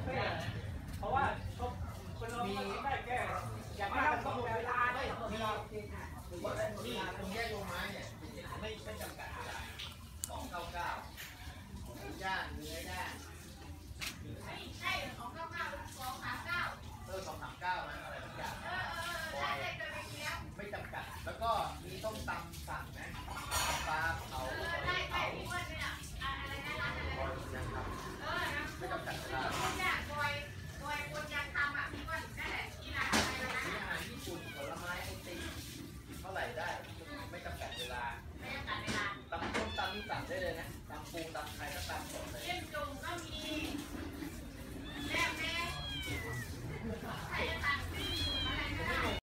เพราะว่าคนเราไม่ได้แก้อย่างมากก็ต้องเวลาได้มีที่ตรงแยกลงไม้เนี่ยไม่จำกัดเวลา299ย่างเนื้อย่าง